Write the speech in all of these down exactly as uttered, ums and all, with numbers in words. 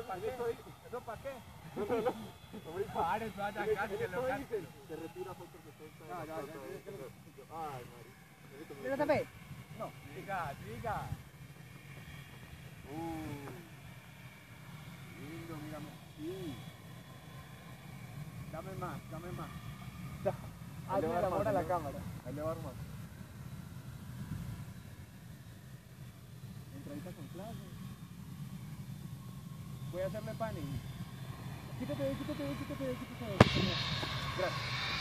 para qué? ¿Eso para qué? No, no, no. Pare, vaya acá, que lo dicen. Se retira Foster setenta. No, no, no. Ay, Mari. ¿Tienes café? No. Diga, diga. Uh. Lindo, mírame. Sí. Dame más, dame más. Hazme el amor a la cámara. Ahí le va a armar. Entradita con clase. Voy a hacerle panning. Quítate de ahí, quítate de ahí, quítate de ahí, quítate de ahí, quítate de ahí. Gracias.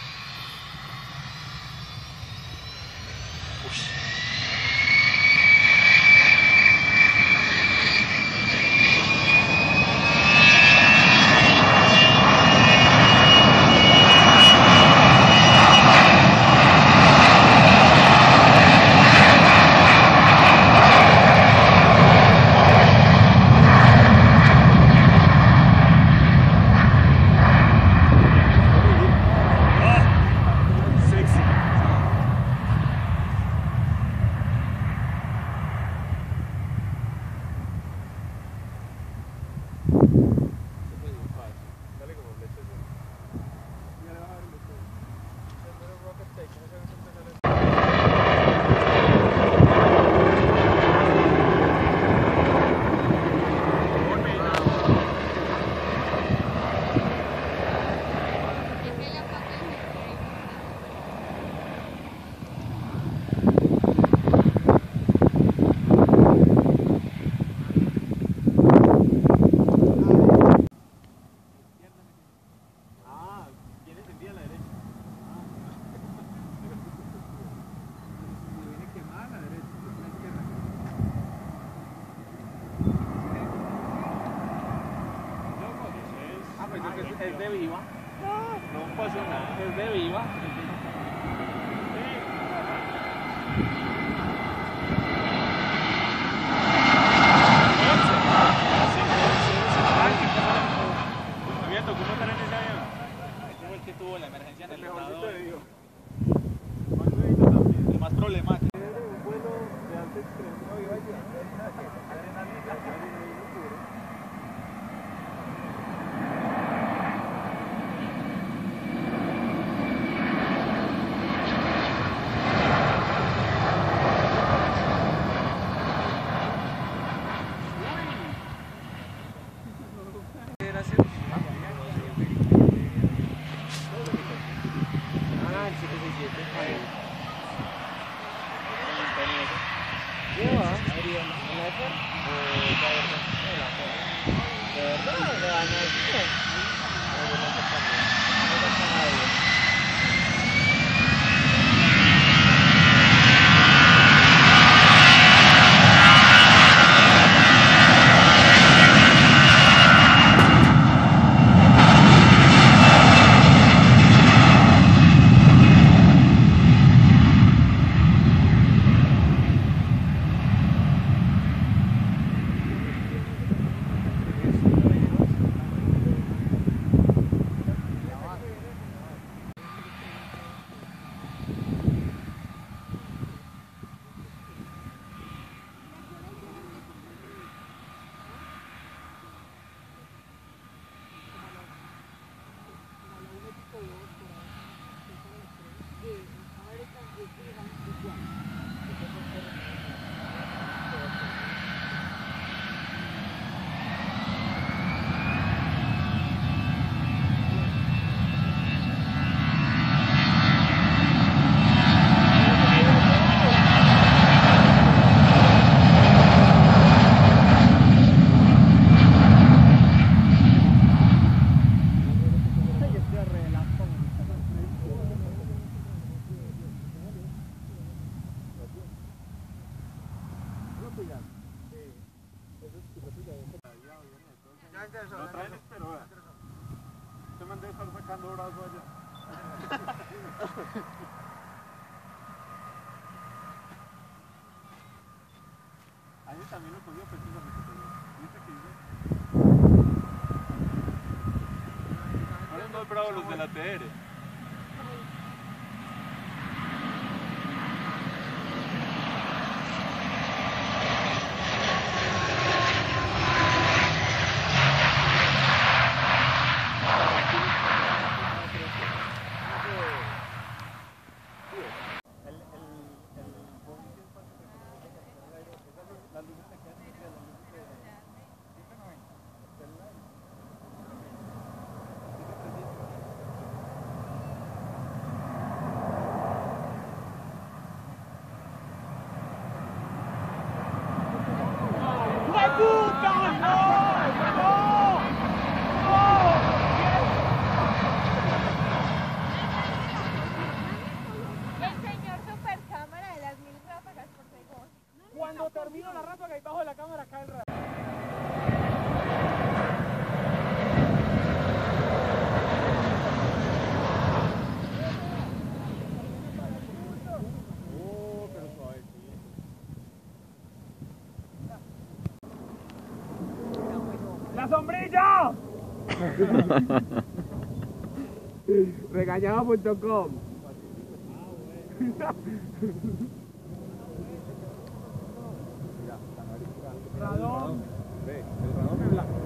Es de Viva. No pasó nada. Es de Viva. ¿Había tocado un motor en ese avión? Ese fue el que tuvo la emergencia en el mejorcito de Dios. El más problemático. Un vuelo de alto extremo. Ah, el siete seis siete. Lleva. ¿En la F? Eh, la verdad. ¿De verdad? ¿De verdad? No, yo no sé también. No pasa nada. Lo traen, pero vea. Usted me debe estar sacando brazo allá. Ahí también lo cogió precisamente. ¿Viste que dice? Ahora no es bravo los de la T R. termino la rato que ahí bajo de la cámara cae el rato. ¡La sombrilla! Regañado punto com. Radón. Ve, el radón es blanco.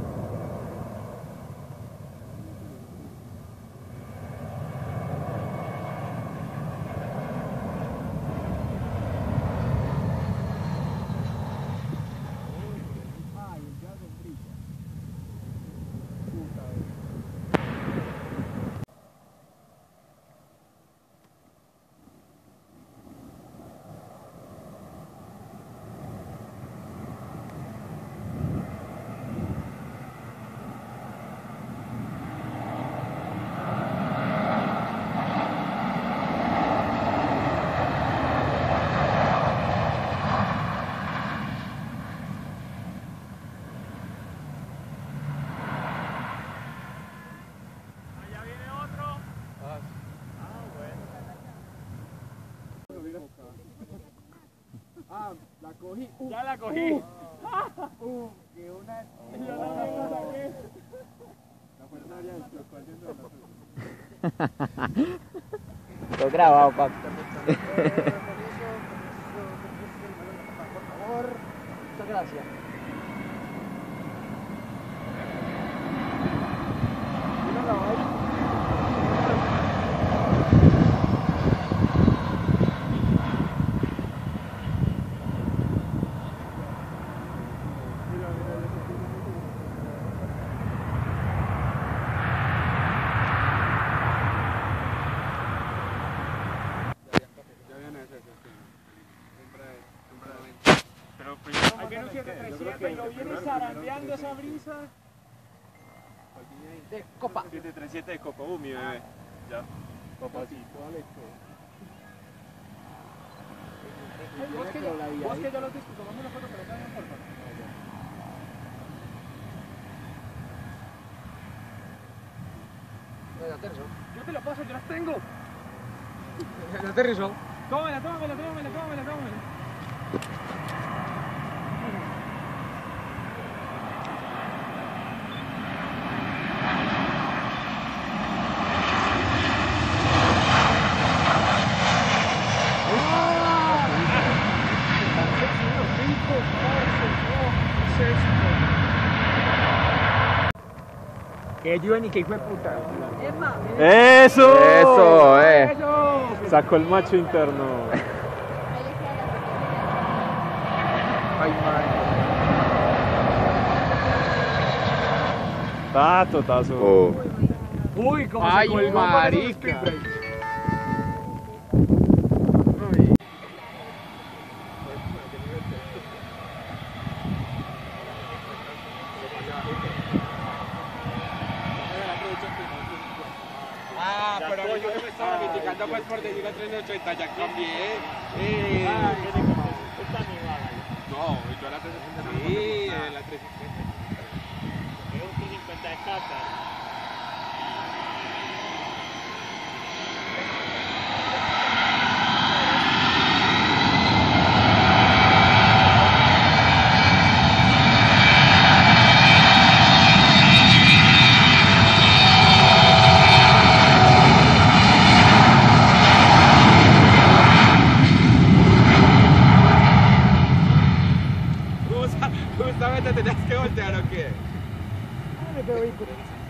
Ah, la cogí. Uh, Ya la cogí. Uh, uh, que una. Ya la saqué. La fuerza ya desplocó haciendo la. Todo grabado, papi. Por favor. Muchas gracias. Mira la vaina. Ahí viene un siete tres siete y lo viene zarandeando esa brisa. De copa. siete tres siete de Copa, uh, mi bebé. Ya. Papacito, Alex. Vos que yo, vos que yo los disco, tomame una foto, pero cállate, por favor. Yo te la paso, yo las tengo. ¿Ya aterrizó? Tómala, tómala, tómala, tómala, tómala. Que llueve y que hijo de puta. ¡Eso! Eso, eh. Sacó el macho interno. Ay, madre. Tato, tazo. Oh. Uy, cómo Ay, se colgó con esos speed marica. brakes. Ah, pero yo no me estaba criticando pues por decir la trescientos ochenta, ya cambié. Eh, no, yo la trescientos ochenta. Sí, la trescientos ochenta. Es un trescientos cincuenta de casa. Justamente tenías que voltear o qué. Ay, pero vehículo.